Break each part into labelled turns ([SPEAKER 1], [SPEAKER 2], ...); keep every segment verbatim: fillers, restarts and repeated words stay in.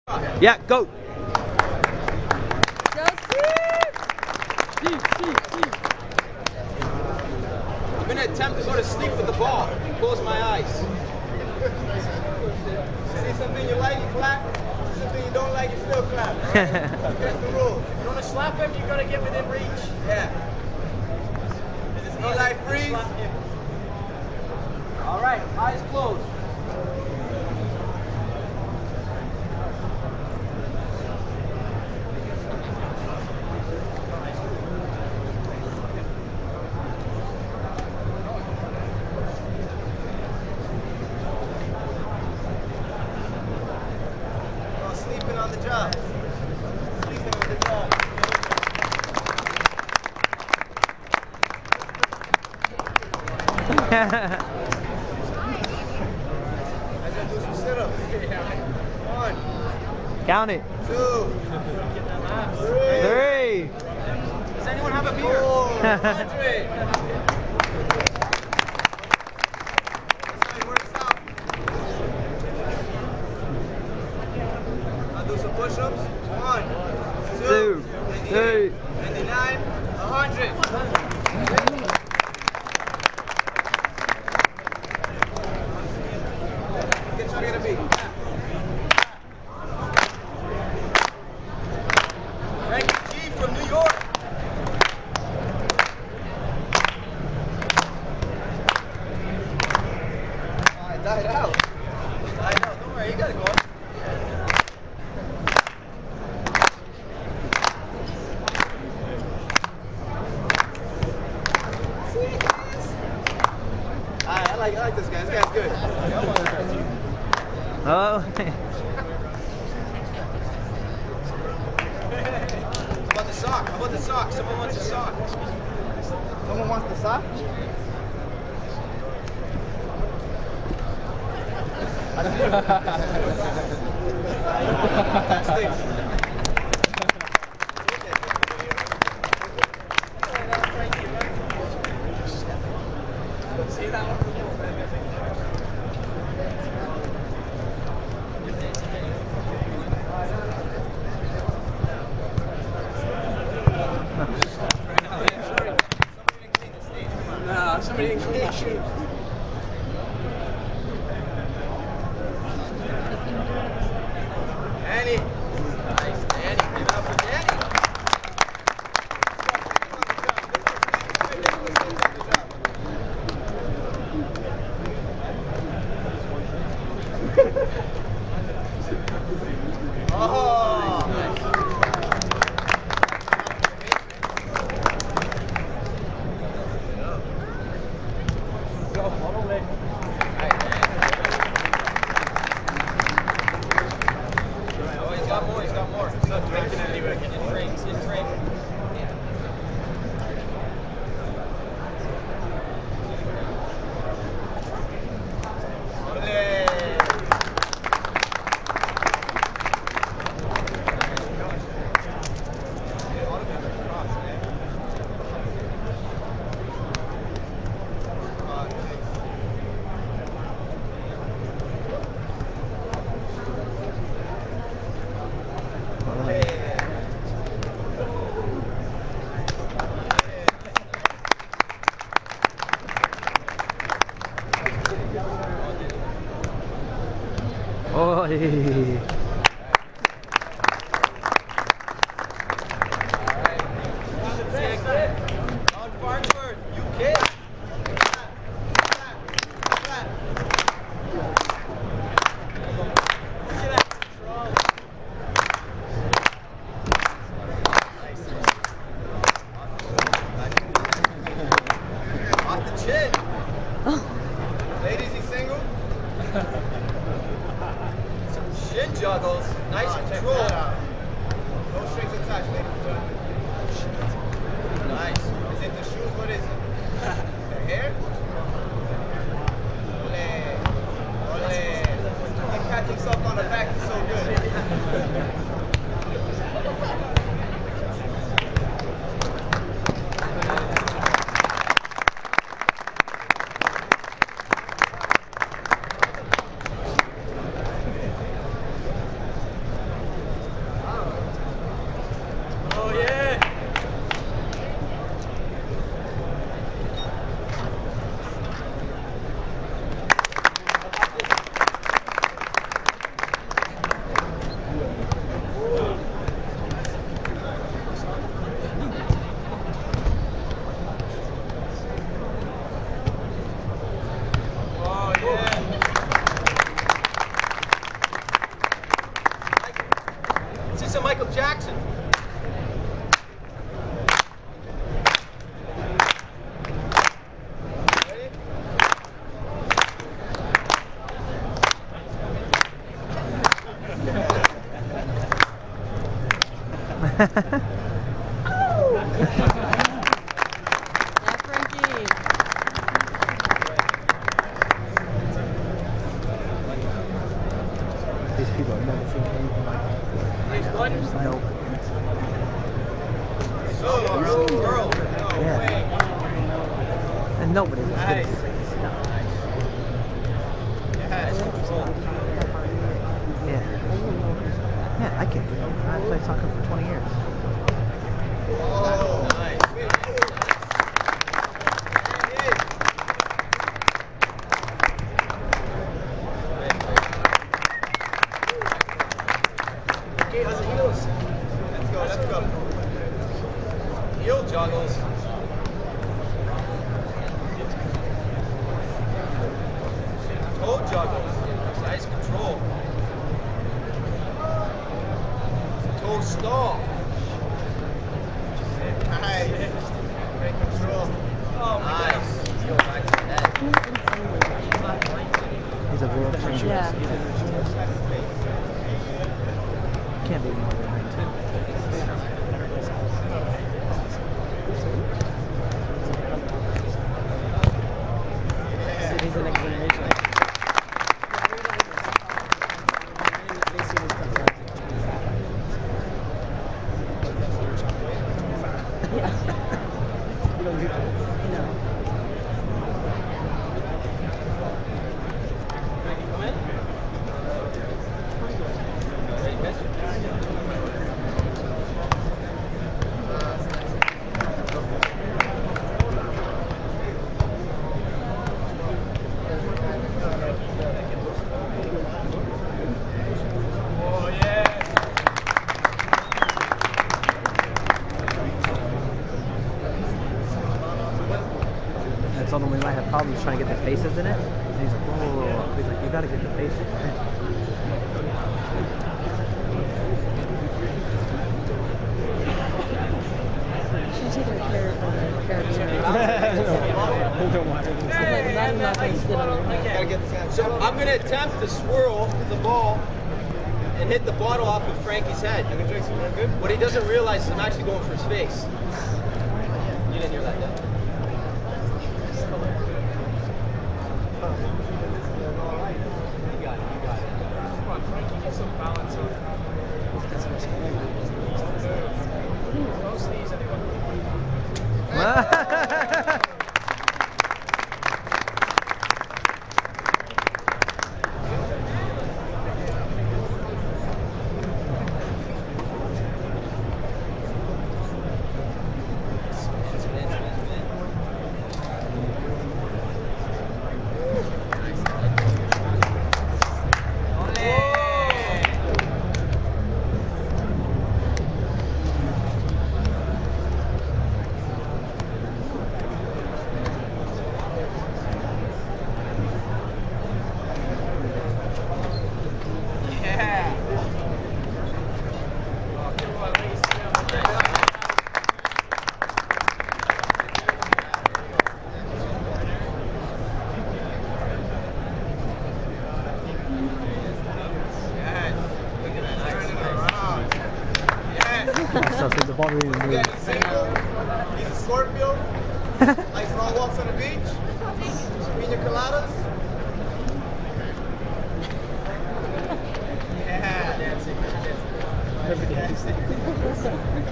[SPEAKER 1] Yeah, go.
[SPEAKER 2] Go, Steve! Steve, Steve, Steve.
[SPEAKER 3] I'm going to attempt to go to sleep with the ball and close my eyes. See something you like, you clap. See something you don't like, you still clap. All right? That's the rule. If you want to slap him, you got to get within reach. Yeah. There's no life freeze. All right, eyes closed. Sleeping on the job. Sleeping on the job. I gotta do some sit-ups. One.
[SPEAKER 1] Count it.
[SPEAKER 3] Two.
[SPEAKER 1] Three. Three.
[SPEAKER 3] Does anyone have a beer? Four. Hundred. That's how it works out. I'll do some push-ups. One, two,
[SPEAKER 1] Two, three,
[SPEAKER 3] ninety-nine, a hundred. Get try to get a beat. Frankie G from New York. Oh, I died out. Died out. Don't worry, you gotta go. I like, I like this guy. This guy's good.
[SPEAKER 1] Oh.
[SPEAKER 3] How about the sock? How about the sock? Someone wants a sock. Someone wants the sock? That stinks. See that one? No, somebody didn't clean the stage. Danny. Nice, Danny. Give it up for Danny. Oh, nice. Go all the way. Oh, he's got more. He's got more. He's not drinking anyway. In drinks, in drink.
[SPEAKER 1] Oh.
[SPEAKER 3] On Farnsworth, U K. Off the chin. Ladies, he's single. Some shit.
[SPEAKER 2] Frankie.
[SPEAKER 1] These people have never seen anything like that. Nope.
[SPEAKER 3] Solo, girl. No
[SPEAKER 1] Yeah.
[SPEAKER 3] way.
[SPEAKER 1] And nobody was
[SPEAKER 3] Nice.
[SPEAKER 1] good.
[SPEAKER 3] Yes.
[SPEAKER 1] Yeah. Yeah, I can. I played soccer for twenty years.
[SPEAKER 3] Oh, nice. Okay, how's the heels? Let's go, let's go. Heel juggles. Toe juggles. Nice control. Toe stall. Nice. Great control. Oh, nice. Go back to that.
[SPEAKER 1] He's a world champion.
[SPEAKER 2] Yeah.
[SPEAKER 1] Can't be more than nineteen.
[SPEAKER 2] City's the next generation. Yeah. You don't do that. No.
[SPEAKER 3] Oh, yeah.
[SPEAKER 1] I told him we might have problems trying to get the faces in it. And he's like, whoa, whoa, whoa. He's like, you gotta get the faces in it.
[SPEAKER 2] She's taking a care of the character.
[SPEAKER 1] Don't want
[SPEAKER 2] I'm not going to sit on her head.
[SPEAKER 3] So I'm going to attempt to swirl the ball and hit the bottle off of Frankie's head. What he doesn't realize is I'm actually going for his face. You didn't hear that, did you? You got it, you got it. Come on, Frankie, get some balance on. Don't sneeze, anyone.
[SPEAKER 1] So the ball didn't even move.
[SPEAKER 3] He's a Scorpio. Likes long walks on the beach. Pina coladas. Yeah, that's it. That's it.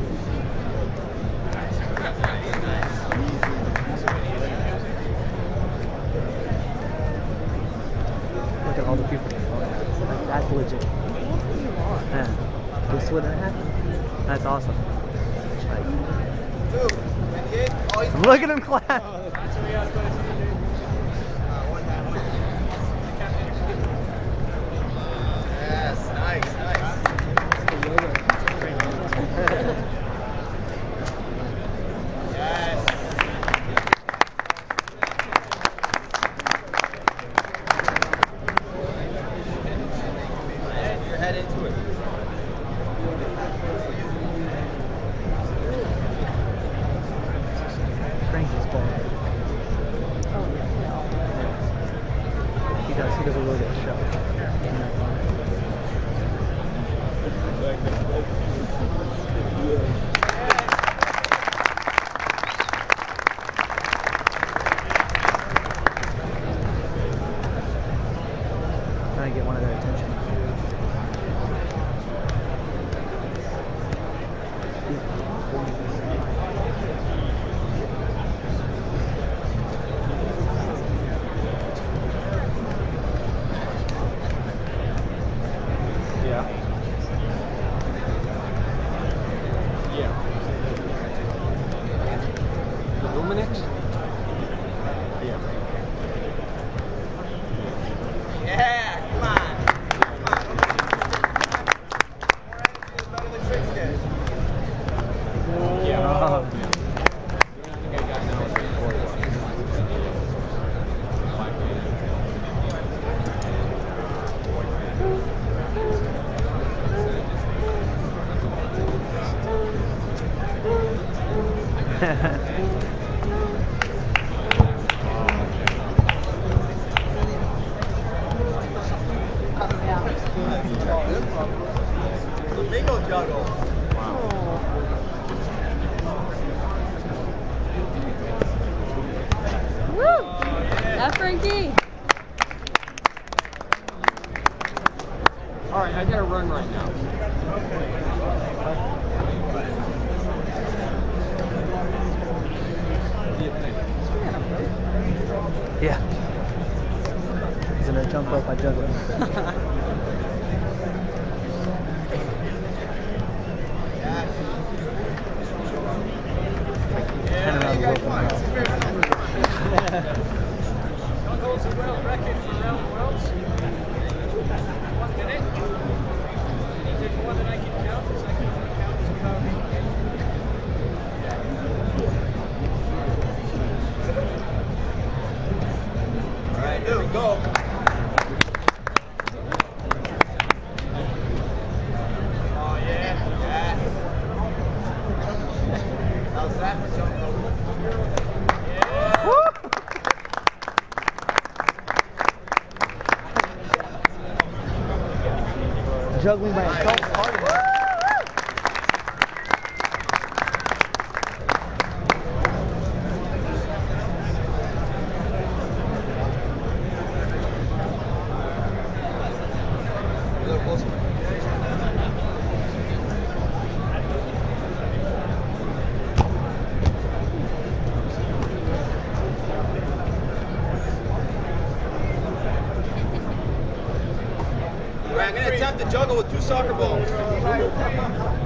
[SPEAKER 1] Look at all the people. Like, that's legit. Yeah. This would happen. That's awesome. Like,
[SPEAKER 3] Two. twenty-eight. Oh, he's
[SPEAKER 1] look at him clap.
[SPEAKER 3] Yes, nice, nice. Yes. Head your head into it.
[SPEAKER 1] Frankie's ball. He does. He does a really good show.
[SPEAKER 2] Yeah. Yeah. The Luminix? Yeah.
[SPEAKER 3] Yeah, come on. Come on. More energy is better than trick sketch.
[SPEAKER 2] Yeah.
[SPEAKER 1] Oh.
[SPEAKER 2] I think I got now is before it was.
[SPEAKER 3] Flamingo juggle.
[SPEAKER 4] Woo! That's Frankie.
[SPEAKER 2] All right, I gotta run right now. What do you think?
[SPEAKER 1] Yeah. He's gonna jump up by juggling. Ten around the world.
[SPEAKER 5] John holds the world record for round worlds. One minute. He did more than I can count, because I can only count to about eight.
[SPEAKER 3] All right, here we go. Oh yeah, yeah. How's that for jump rope? Yeah.
[SPEAKER 1] Juggling by himself.
[SPEAKER 3] All right, I'm gonna attempt to juggle with two soccer balls.